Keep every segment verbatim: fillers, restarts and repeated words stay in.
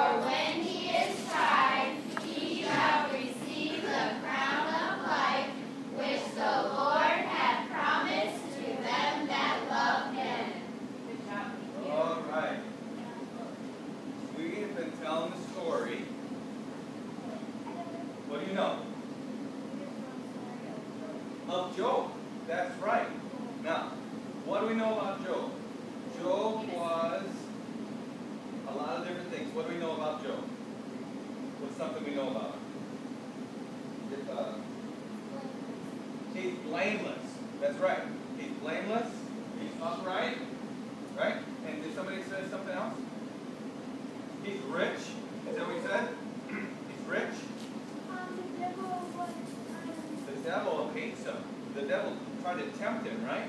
when he is tried, he shall receive the crown of life, which the Lord hath promised to them that love him. All right. We have been telling the story. What do you know? Of Job. That's right. Now, what do we know about Job? Job was a lot of different things. What do we know about Job? What's something we know about him? Uh, he's blameless. That's right. He's blameless. He's upright. Right? And did somebody say something else? He's rich. Is that what he said? He's rich. The devil hates him. The devil tried to tempt him, right?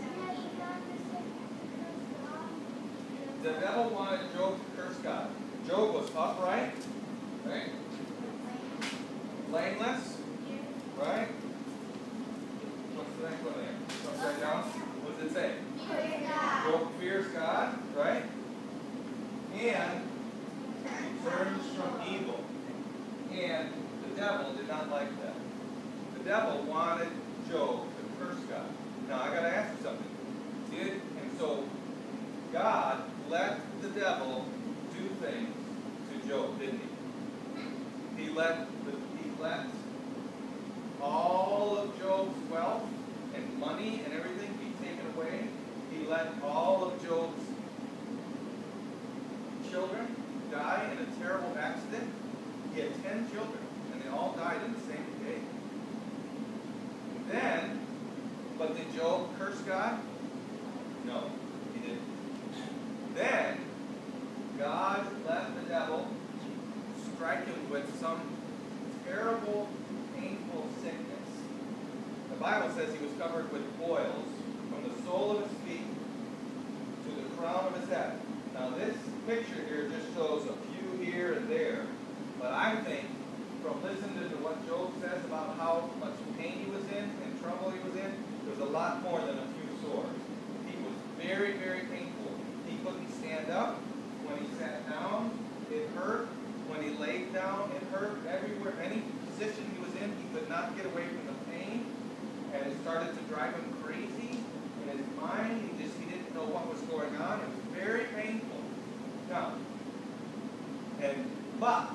The devil wanted Job to curse God. Job was upright, right? Blameless, right? What's the next one there? Upside down. What does it say? Job fears God, right? And he turns from evil. And the devil did not like that. The devil wanted Job to curse God. Now I got to ask you something. Did and so God let the devil do things to Job, didn't he? He let the, he let all of Job's wealth and money and everything be taken away. He let all of Job's children die in a terrible accident. He had ten children, and they all died in the same day. Then, but did Job curse God? No, he didn't. Then, God let the devil strike him with some terrible, painful sickness. The Bible says he was covered with boils from the sole of his feet to the crown of his head. Now this picture here just shows a few here and there, but I think from listening to what Job says about how much pain he was in and trouble he was in, there was a lot more than a few sores. He was very, very painful. He couldn't stand up. When he sat down, it hurt. When he laid down, it hurt. Everywhere, any position he was in, he could not get away from the pain. And it started to drive him crazy. In his mind, he just he didn't know what was going on. It was very painful. Now, and but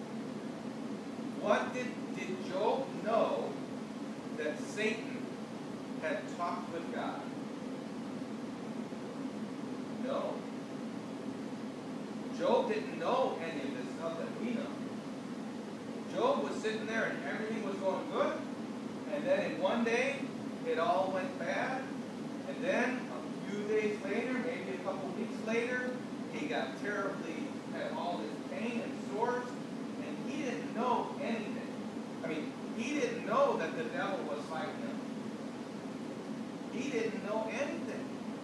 what did did Job know that Satan had talked with God? No. Job didn't know any of this stuff that we know. Job was sitting there and everything was going good, and then in one day it all went bad, and then a few days later, maybe a couple weeks later, he got terribly, had all this pain and sores, and he didn't know anything. I mean, he didn't know that the devil was fighting him. He didn't know anything.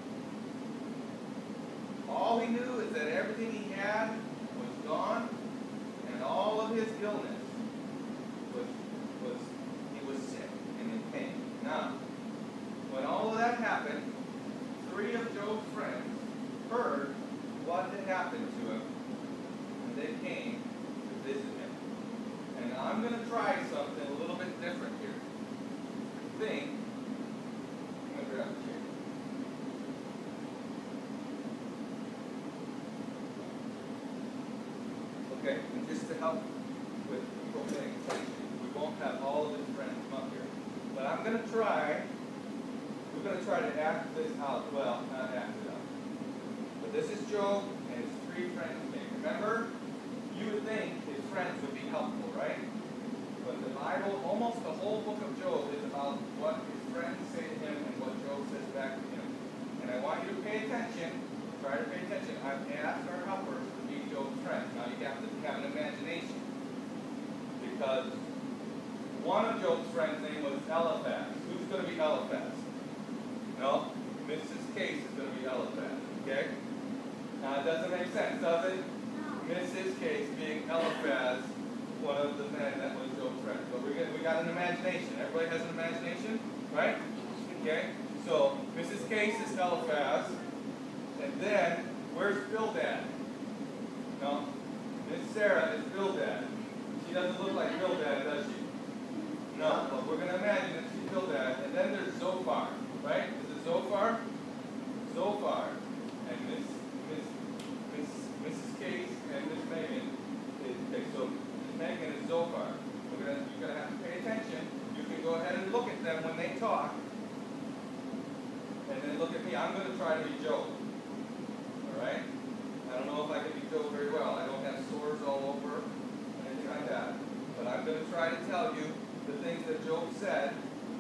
All he knew is that everything he had was gone, and all of his illness was, was he was sick and in pain. Now, when all of that happened, three of Job's friends heard what had happened to him, and they came to visit him. And I'm going to try something a little bit different here. Think, I'm going to grab a chair. Okay, and just to help with people paying attention, we won't have all of his friends come up here. But I'm going to try, we're going to try to act this out. Well, not act it out. But this is Job and his three friends came. Remember, you would think his friends would be helpful, right? But the Bible, almost the whole book of Job is about what his friends say to him and what Job says back to him. And I want you to pay attention. Try to pay attention. I've asked our helpers to be Job's friends. Now you have to have an imagination. Because one of Job's friends' name was Eliphaz. Who's going to be Eliphaz? No? Missus Case is going to be Eliphaz. Okay? Now it doesn't make sense, does it? Missus Case being Eliphaz, one of the men that was Job's friend. But we got, we got an imagination. Everybody has an imagination? Right? Okay? So Missus Case is Eliphaz. And then, where's Bildad? No? Sarah is Bildad. She doesn't look like Bildad, does she? No, but we're going to imagine that she's Bildad. And then there's Zophar, right? Is it Zophar? Zophar. And Miss, Miss, Miss, Missus Case and Miss Megan. Is, okay, so Miss Megan is Zophar. We're gonna, you're going to have to pay attention. You can go ahead and look at them when they talk. And then look at me. I'm going to try to be Job. All right? I don't know if I can be Job very well. I don't have sores all over or anything like that. But I'm going to try to tell you the things that Job said.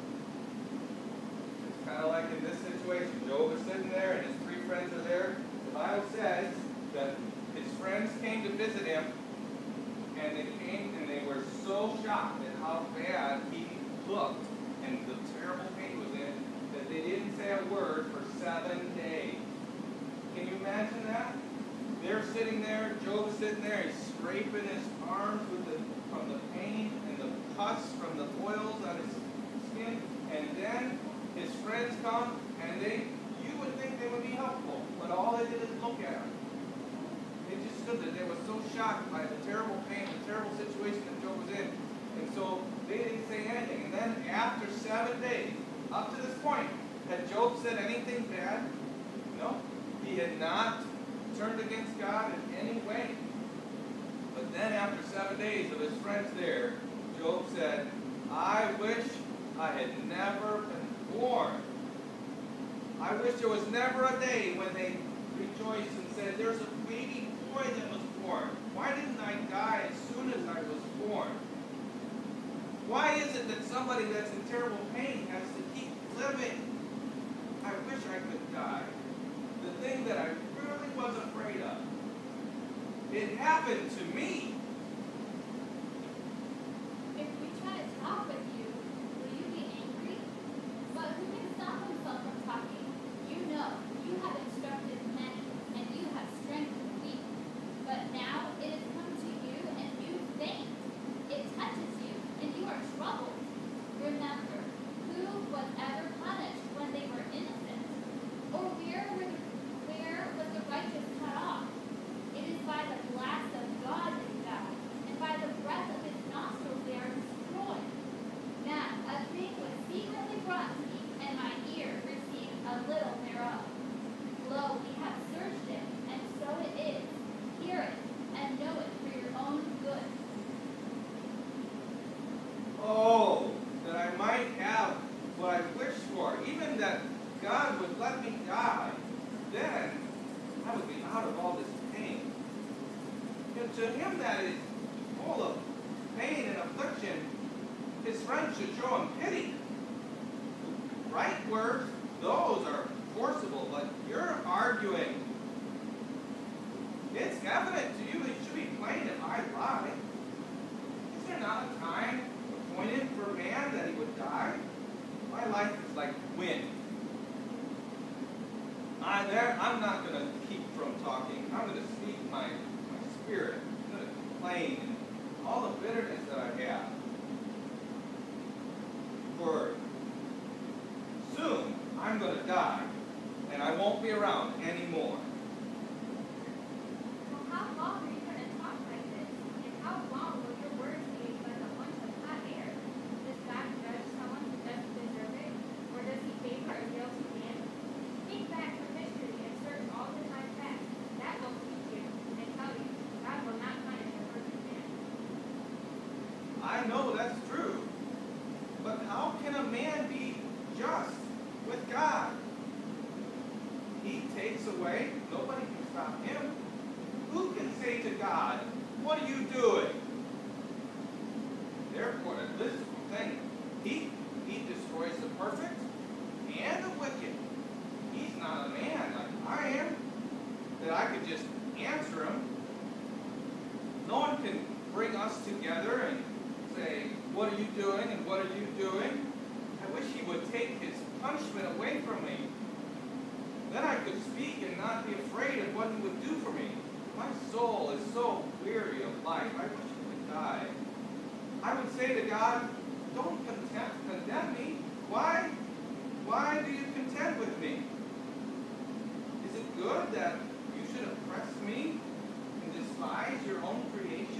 It's kind of like in this situation. Job is sitting there and his three friends are there. The Bible says that his friends came to visit him, and they came and they were so shocked at how bad he looked and the terrible pain was in that they didn't say a word for seven days. Can you imagine that? They're sitting there, Job is sitting there, he's scraping his arms with the, from the pain and the pus from the boils on his skin, and then his friends come, and they, you would think they would be helpful, but all they did is look at him. They just stood there. They were so shocked by the terrible pain, the terrible situation that Job was in, and so they didn't say anything. And then after seven days, up to this point, had Job said anything bad? No. He had not turned against God in any way. But then after seven days of his friends there, Job said, I wish I had never been born. I wish there was never a day when they rejoiced and said, there's a baby boy that was born. Why didn't I die as soon as I was born? Why is it that somebody that's in terrible pain has to keep living? I wish I could die. The thing that I really was afraid of. It happened to me. If we try to talk with you, will you be angry? But who can stop himself from talking? You know, you have instructed many, and you have strengthened the weak. But now it has come to you, and you faint. It touches you, and you are troubled. Remember, who was ever punished when they were innocent? Or where were the, where was the righteous cut off? It is by the blast of God they die, and by the breath of his nostrils they are destroyed. Now a thing was secretly brought to me, and my ear received a little thereof. Lo, we have searched it, and so it is. Hear it, and know it for your own good. Oh, that I might have what I wish for, even that God would let me die, then I would be out of all this pain. And to him that is full of pain and affliction, his friends should show him pity. Right words, those are forcible, but you're arguing. It's evident to you, it should be plain if I lie. Is there not a time appointed for man that he would die? My life is like wind. I, there, I'm not going to keep from talking. I'm going to speak my, my spirit. I'm going to complain all the bitterness that I have. For soon I'm going to die, and I won't be around anymore. Well, how long are you going to talk like this? And how long will your words be like a bunch of hot air? Does God judge someone who doesn't deserve it? Or does he favor a guilty man? Think back to history and search all the time past. That will teach you and tell you God will not punish a perfect man. I know that's true. But how can a man be just with God? He takes away. Nobody can stop him. Who can say to God, what are you doing? Therefore, this thing, he, he destroys the perfect and the wicked. He's not a man like I am, that I could just answer him. No one can bring us together and say, what are you doing and what are you doing? I wish he would take his punishment away from me. Then I could speak and not be afraid of what he would do for me. My soul is so weary of life. I wish he would die. I would say to God, don't contempt, condemn me. Why? Why do you contend with me? Is it good that you should oppress me and despise your own creation?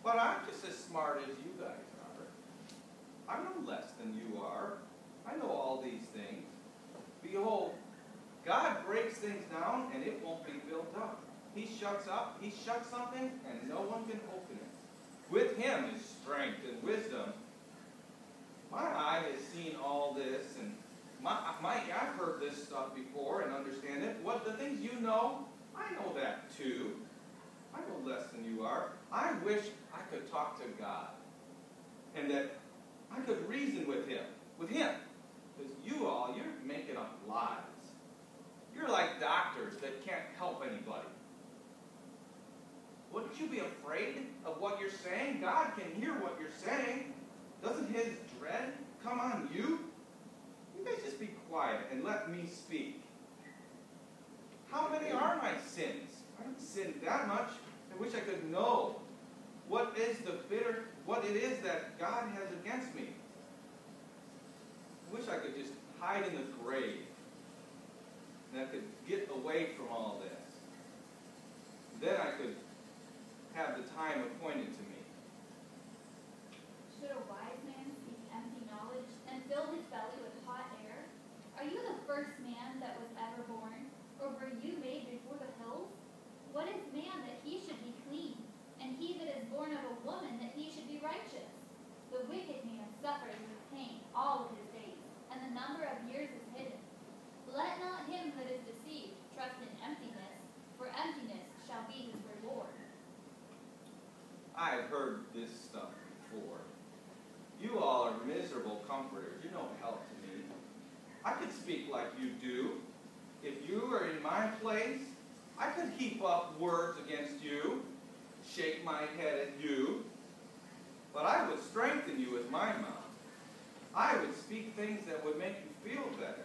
But I'm just as smart as you guys are. I'm no less than you are. I know all these things. Behold, God breaks things down and it won't be built up. He shuts up, he shuts something and no one can open it. With him is strength and wisdom. My eye has seen all this, and my, my I've heard this stuff before and understand it. What the things you know, I know that too. I know less than you are. I wish I could talk to God and that I could reason with him, with him. Because you all, you're making up lies. You're like doctors that can't help anybody. Wouldn't you be afraid of what you're saying? God can hear what you're saying. Doesn't his dread come on you? You guys just be quiet and let me speak. How many are my sins? I haven't sinned that much. I wish I could know what is the bitter, what it is that God has against me. I wish I could just hide in the grave and I could get away from all this. Then I could have the time appointed to me. Should a wise man seek empty knowledge and fill his belly with hot air? Are you the first man that was ever born? Or were you made before the hills? What is man that he should be clean? And he that is born of a woman that he should be righteous? The wicked man suffers with pain all of his days, and the number of years is hidden. Let not him that is deceived trust in emptiness, for emptiness shall be his reward. I've heard this stuff before. You all are miserable comforters. You're no help to me. I could speak like you do. If you were in my place, I could heap up words against you, shake my head at you, but I would strengthen you with my mouth. I would speak things that would make you feel better.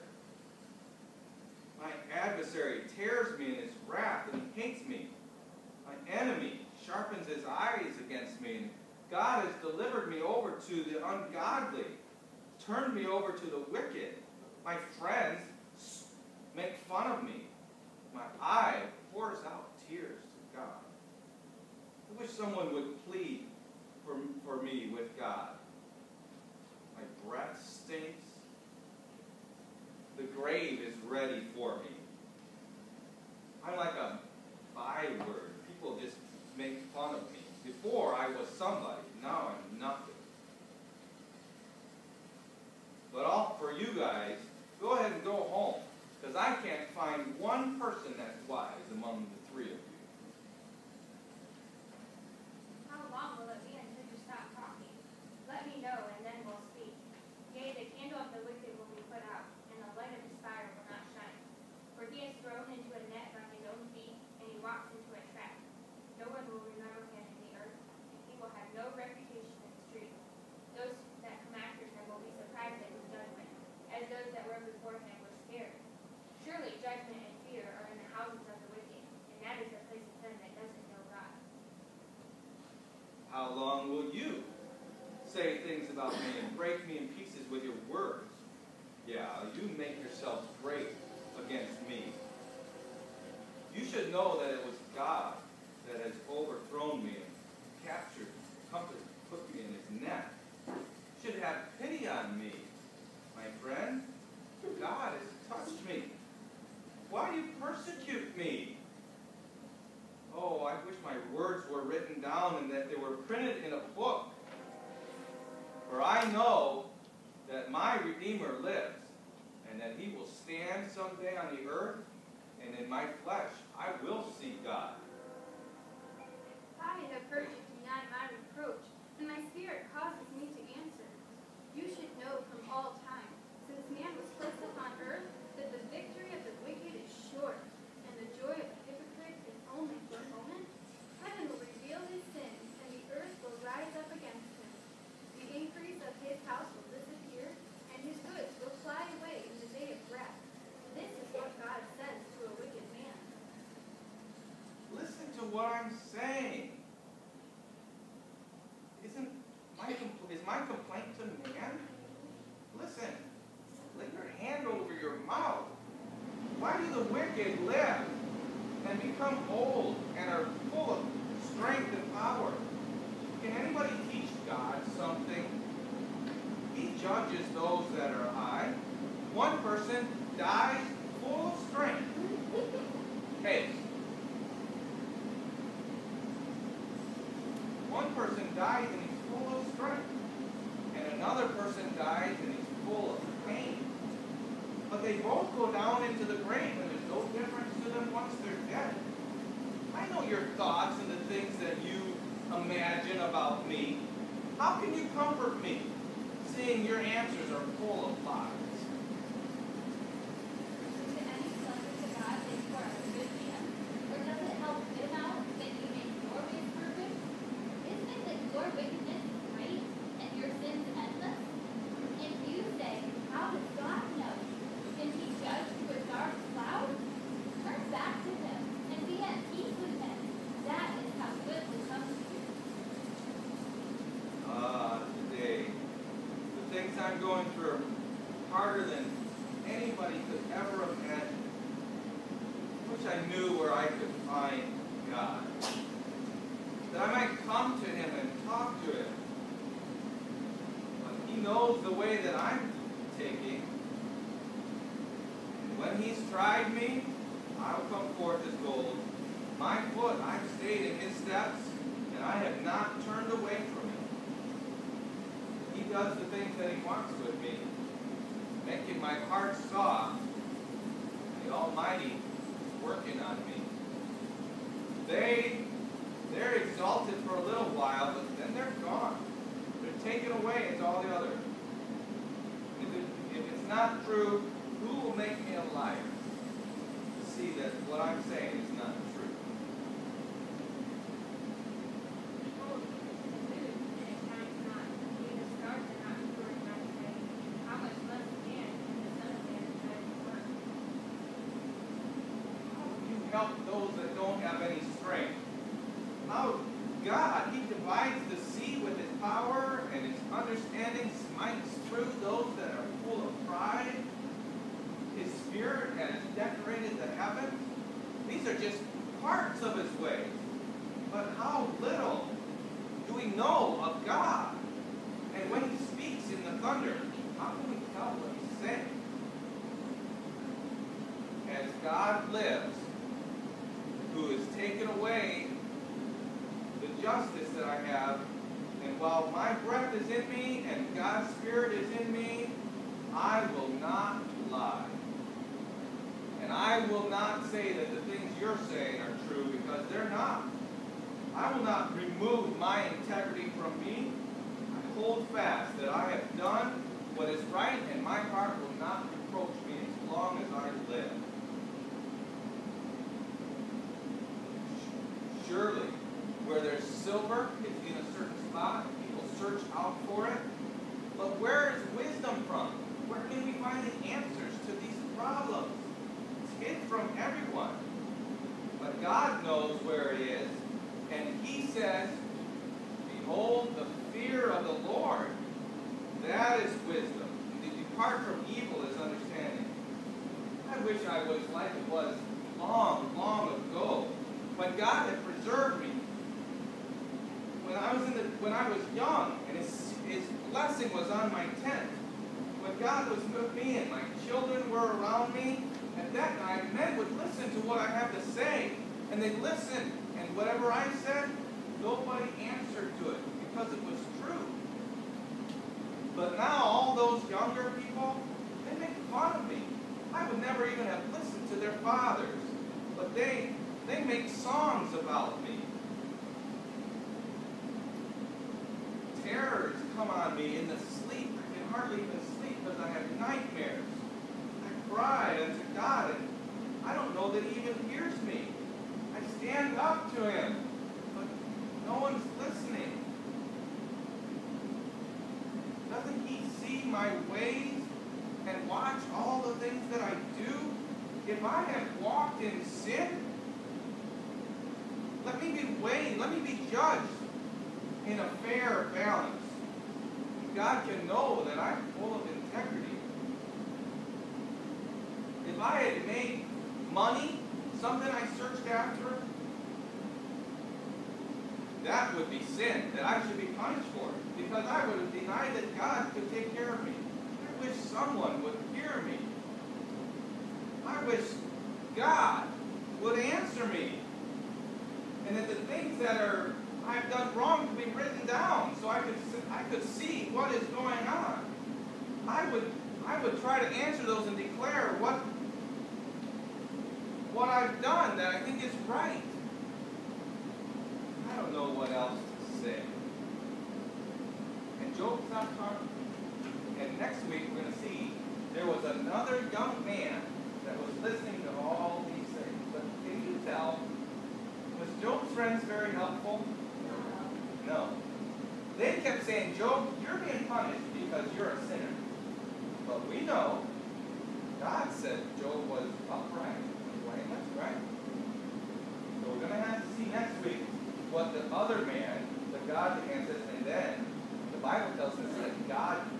My adversary tears me in his wrath, and he hates me. My enemy sharpens his eyes against me, and God has delivered me over to the ungodly, turned me over to the wicked. My friends make fun of me. My eye pours out tears to God. I wish someone would plead for, for me with God. My breath stinks. The grave is ready for me. I'm like a byword. People just make fun of me. Before I was somebody, now I'm nothing. But all for you guys, go ahead and go home, because I can't find one person that's wise among the three of you. How long will it be until you stop talking? Let me know, and then we'll speak. Yea, the candle of the wicked will be put out, and the light of his fire will not shine. For he is thrown into a net by his own feet, and he walks into a trap. No one will remember him in the earth, and he will have no reputation in the street. Those that come after him will be surprised at his judgment, as those that were before him were scared. Surely judgment and fear are in the houses of the wicked, and that is the place of them that doesn't know God. How long will you say things about me and break me in pieces with your words? Yeah, you make yourselves great against me. You should know that it was God that has overthrown me and captured, comforted, put me in his net. You should have pity on me, my friend. God has touched me. Why do you persecute me? Oh, I wish my words were written down and that they were printed in a book. For I know that my Redeemer lives, and that he will stand someday on the earth, and in my flesh I will see God. I have heard you deny my reproach, and my spirit causes me to answer. You should know from all time, since man was placed upon earth, that the victory of the wicked is short, and the joy of the hypocrite is only for a moment. Heaven will reveal his sins, and the earth will rise up against him. The increase of his house will disappear, and his goods will fly away in the day of wrath. This is what God says to a wicked man. Listen to what I'm saying. Isn't my compl- is my complaint to man? Listen, lay your hand over your mouth. Why do the wicked live and become old and are full of strength and power? Can dies and he's full of strength. And another person dies and he's full of pain. But they both go down into the grave, and there's no difference to them once they're dead. I know your thoughts and the things that you imagine about me. How can you comfort me, seeing your answers are full of lies? Is it any pleasure to God that you are a good man? Or does it help him out that you make your ways perfect? Isn't it that your wickedness is great and your sins endless? If you say, how does God know? Can he judge through a dark cloud? Turn back to him and be at peace with him. That is how good will come to you. Ah, today, the things I'm going through are harder than anybody could ever imagine. I wish I knew where I could find God. That I might come to him and talk to him. But he knows the way that I'm taking. And when he's tried me, I'll come forth as gold. My foot, I've stayed in his steps, and I have not turned away from him. He does the things that he wants with me, making my heart soft. The Almighty is working on me. They, they're exalted for a little while, but then they're gone. They're taken away into all the other. If, it, if it's not true, who will make me a liar? See that what I'm saying is not true. Behold, he is in the moon, and it shines not. Even the stars are not stored by the day. How much less man can the Son of Man shine his work? How will you help those that don't have any strength? How God, he divides the sea with his power, and his understanding smites through those that are full of pride. His spirit has decorated the heavens. These are just parts of his ways. But how little do we know of God? And when he speaks in the thunder, how can we tell what he's saying? As God lives, who has taken away the justice that I have, and while my breath is in me and God's Spirit is in me, I will not lie. And I will not say that the things you're saying are true, because they're not. I will not remove my integrity from me. I hold fast that I have done what is right, and my heart will not reproach me as long as I live. Surely, where there's silver, it's in a certain spot, and people search out for it. But where is wisdom from? Where can we find the answers to these problems? Hid from everyone. But God knows where it is, and he says, behold, the fear of the Lord, that is wisdom. And to depart from evil is understanding. I wish I was like it was long, long ago, when God had preserved me. When I was in the when I was young, and his, his blessing was on my tent. When God was with me and my children were around me, at that time, men would listen to what I have to say, and they'd listen, and whatever I said, nobody answered to it, because it was true. But now, all those younger people, they make fun of me. I would never even have listened to their fathers, but they, they make songs about me. Terrors come on me in the sleep. I can hardly even sleep because I have nightmares. I cry unto God, and I don't know that he even hears me. I stand up to him, but no one's listening. Doesn't he see my ways and watch all the things that I do? If I have walked in sin, let me be weighed, let me be judged in a fair balance. God can know that I'm full of integrity. If I had made money something I searched after, that would be sin that I should be punished for, because I would have denied that God could take care of me. I wish someone would hear me. I wish God would answer me. And that the things that are I've done wrong to be written down so I could I could see what is going on. I would I would try to answer those and declare what what I've done that I think is right. I don't know what else to say. And Job's not talking. And next week we're going to see there was another young man that was listening to all these things. But can you tell, was Job's friends very helpful? No. They kept saying, Job, you're being punished because you're a sinner. But we know God said Job was upright and blameless, right? So we're going to have to see next week what the other man, the godly man, says, and then the Bible tells us that God